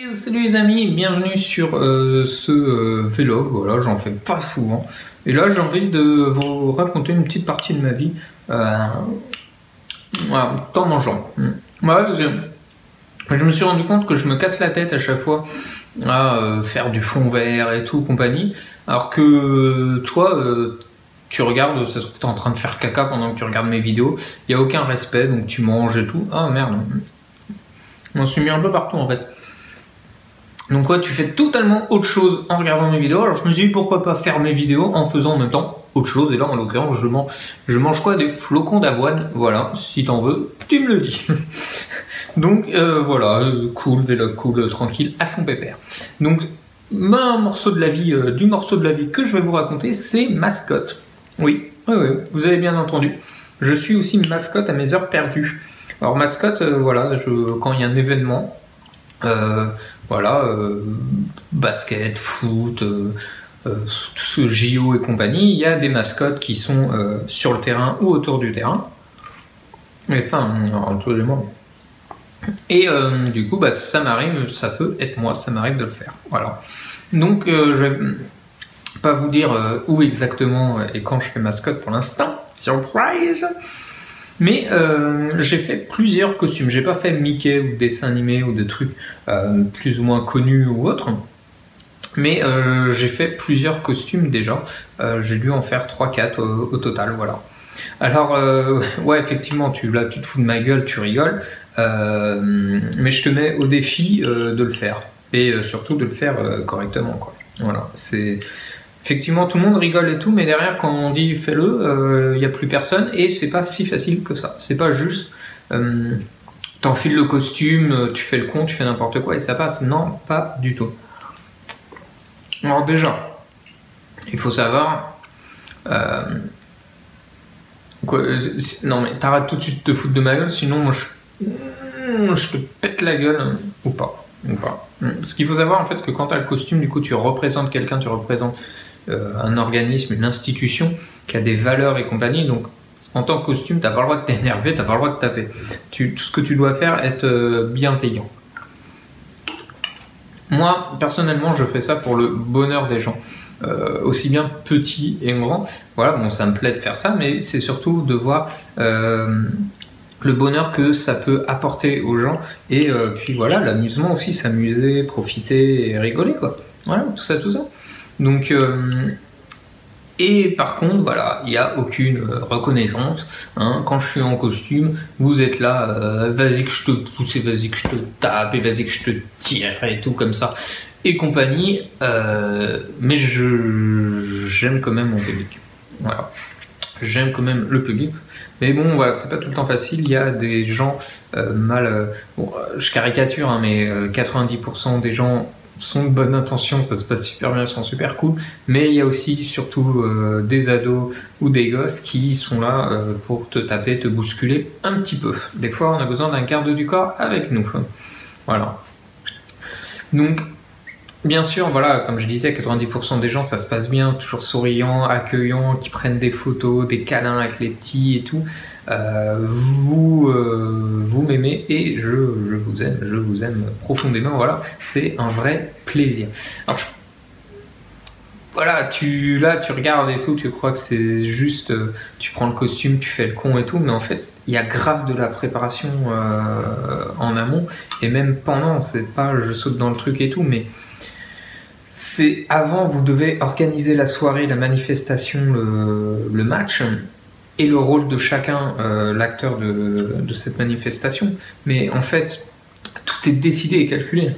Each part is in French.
Salut les amis, bienvenue sur ce vlog. Voilà, j'en fais pas souvent. Et là, j'ai envie de vous raconter une petite partie de ma vie voilà, tout en mangeant. Voilà, je me suis rendu compte que je me casse la tête à chaque fois à faire du fond vert et tout, compagnie. Alors que toi, tu regardes, ça se trouve, t'es en train de faire caca pendant que tu regardes mes vidéos. Il n'y a aucun respect, donc tu manges et tout. Ah merde. Je m'en suis mis un peu partout en fait. Donc ouais, tu fais totalement autre chose en regardant mes vidéos. Alors je me suis dit pourquoi pas faire mes vidéos en faisant en même temps autre chose. Et là en l'occurrence je mange quoi? Des flocons d'avoine. Voilà, si t'en veux, tu me le dis. Donc voilà, cool, vlog cool, tranquille, à son pépère. Donc un morceau de la vie, du morceau de la vie que je vais vous raconter, c'est mascotte. Oui, vous avez bien entendu. Je suis aussi mascotte à mes heures perdues. Alors mascotte, voilà, quand il y a un événement, voilà, basket, foot, tout ce JO et compagnie, il y a des mascottes qui sont sur le terrain ou autour du terrain. Enfin, autour du monde. Et du coup, bah, ça m'arrive, ça peut être moi, ça m'arrive de le faire. Voilà. Donc, je vais pas vous dire où exactement et quand je fais mascotte pour l'instant. Surprise! Mais j'ai fait plusieurs costumes. J'ai pas fait Mickey ou dessin animé ou de trucs plus ou moins connus ou autres. Mais j'ai fait plusieurs costumes déjà. J'ai dû en faire 3-4 au total, voilà. Alors, ouais, effectivement, là, tu te fous de ma gueule, tu rigoles. Mais je te mets au défi de le faire. Et surtout de le faire correctement, quoi. Voilà, c'est... Effectivement, tout le monde rigole et tout, mais derrière, quand on dit fais-le, il n'y a plus personne et c'est pas si facile que ça. C'est pas juste t'enfiles le costume, tu fais le con, tu fais n'importe quoi et ça passe. Non, pas du tout. Alors, déjà, il faut savoir. Non, mais t'arrêtes tout de suite de te foutre de ma gueule, sinon, moi, je te pète la gueule ou pas. Parce qu'il faut savoir en fait que quand tu as le costume, du coup, tu représentes quelqu'un, tu représentes un organisme, une institution qui a des valeurs et compagnie. Donc, en tant que costume, t'as pas le droit de t'énerver, t'as pas le droit de taper. Tout ce que tu dois faire, être bienveillant. Moi, personnellement, je fais ça pour le bonheur des gens. Aussi bien petits et grands. Voilà, bon, ça me plaît de faire ça, mais c'est surtout de voir le bonheur que ça peut apporter aux gens. Et puis voilà, l'amusement aussi, s'amuser, profiter et rigoler, quoi. Voilà, tout ça. Donc, et par contre, voilà, il n'y a aucune reconnaissance. Hein. Quand je suis en costume, vous êtes là, vas-y que je te pousse, et vas-y que je te tape, et vas-y que je te tire, et tout comme ça, et compagnie. Mais j'aime quand même mon public. Voilà. J'aime quand même le public. Mais bon, voilà, c'est pas tout le temps facile. Il y a des gens bon, je caricature, hein, mais 90% des gens sont de bonne intention, ça se passe super bien, ils sont super cool, mais il y a aussi surtout des ados ou des gosses qui sont là pour te taper, te bousculer un petit peu. Des fois, on a besoin d'un garde du corps avec nous. Voilà. Donc, bien sûr, voilà, comme je disais, 90% des gens, ça se passe bien, toujours souriants, accueillants, qui prennent des photos, des câlins avec les petits et tout. Vous m'aimez et je vous aime profondément, voilà, c'est un vrai plaisir. Alors, voilà, tu regardes et tout, tu crois que c'est juste, tu prends le costume, tu fais le con et tout, mais en fait, il y a grave de la préparation en amont, et même pendant, c'est pas je saute dans le truc et tout, mais c'est avant, vous devez organiser la soirée, la manifestation, le match, et le rôle de chacun, l'acteur de cette manifestation. Mais en fait, tout est décidé et calculé.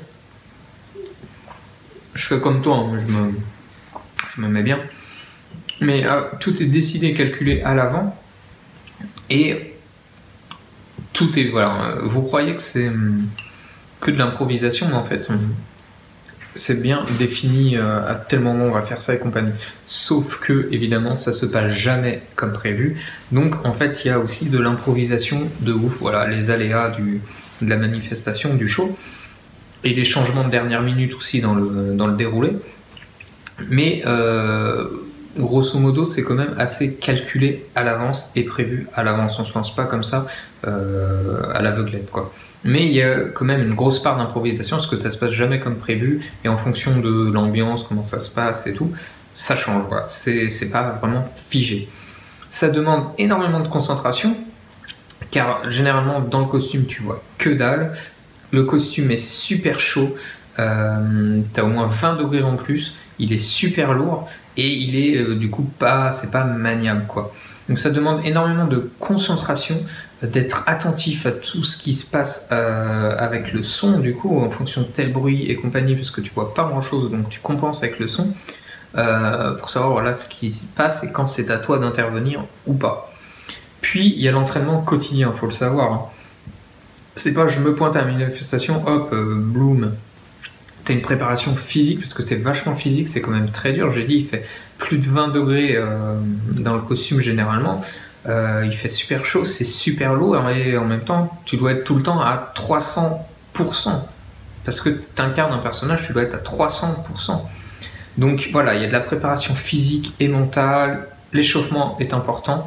Je fais comme toi, hein, je me mets bien. Mais tout est décidé et calculé à l'avant. Et tout est... Voilà, vous croyez que c'est que de l'improvisation, mais en fait... c'est bien défini à tel moment on va faire ça et compagnie. Sauf que, évidemment, ça se passe jamais comme prévu. Donc, en fait, il y a aussi de l'improvisation de ouf. Voilà, les aléas de la manifestation, du show. Et des changements de dernière minute aussi dans le déroulé. Mais grosso modo, c'est quand même assez calculé à l'avance et prévu à l'avance. On se lance pas comme ça à l'aveuglette, quoi. Mais il y a quand même une grosse part d'improvisation parce que ça se passe jamais comme prévu et en fonction de l'ambiance, comment ça se passe et tout, ça change. Voilà. C'est pas vraiment figé. Ça demande énormément de concentration car généralement dans le costume tu vois que dalle. Le costume est super chaud, t'as au moins 20 degrés en plus, il est super lourd et il est du coup c'est pas maniable, quoi. Donc ça demande énormément de concentration, d'être attentif à tout ce qui se passe avec le son, du coup, en fonction de tel bruit et compagnie, parce que tu vois pas grand chose, donc tu compenses avec le son, pour savoir voilà, ce qui se passe et quand c'est à toi d'intervenir ou pas. Puis il y a l'entraînement quotidien, faut le savoir, hein. C'est pas je me pointe à une manifestation, hop, bloom. T'as une préparation physique, parce que c'est vachement physique, c'est quand même très dur. J'ai dit, il fait plus de 20 degrés dans le costume généralement. Il fait super chaud, c'est super lourd, et en même temps, tu dois être tout le temps à 300%. Parce que tu incarnes un personnage, tu dois être à 300%. Donc voilà, il y a de la préparation physique et mentale. L'échauffement est important.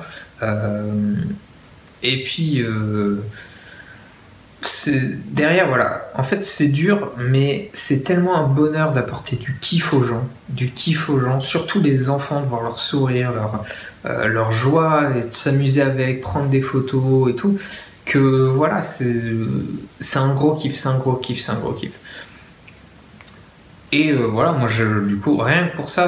Et puis... derrière, voilà, en fait c'est dur, mais c'est tellement un bonheur d'apporter du kiff aux gens, surtout les enfants, de voir leur sourire, leur joie, et de s'amuser avec, prendre des photos et tout, que voilà, c'est un gros kiff, c'est un gros kiff. Et voilà, moi du coup, rien que pour ça,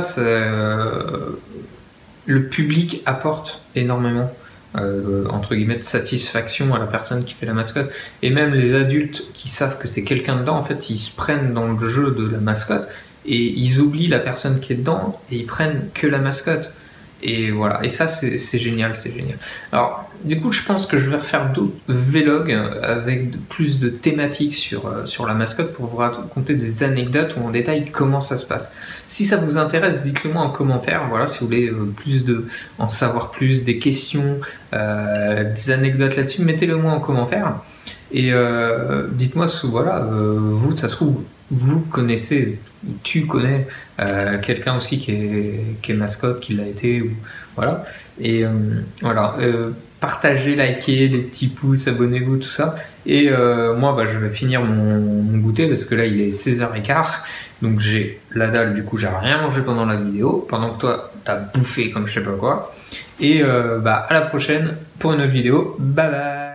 le public apporte énormément. Entre guillemets de satisfaction à la personne qui fait la mascotte, et même les adultes qui savent que c'est quelqu'un dedans, en fait ils se prennent dans le jeu de la mascotte et ils oublient la personne qui est dedans et ils prennent que la mascotte, et voilà, et ça c'est génial, c'est génial. Alors du coup je pense que je vais refaire d'autres vlogs avec plus de thématiques sur la mascotte pour vous raconter des anecdotes ou en détail comment ça se passe. Si ça vous intéresse, dites-le moi en commentaire, voilà, si vous voulez en savoir plus, des questions, des anecdotes là-dessus, mettez-le moi en commentaire. Et dites-moi, voilà, vous, ça se trouve, vous connaissez, tu connais quelqu'un aussi qui est mascotte, qui l'a été, ou, voilà. Et voilà, partagez, likez, les petits pouces, abonnez-vous, tout ça. Et moi, je vais finir mon goûter parce que là, il est 16h15. Donc j'ai la dalle, du coup, j'ai rien mangé pendant la vidéo, pendant que toi, t'as bouffé comme je sais pas quoi. Et à la prochaine pour une autre vidéo. Bye bye.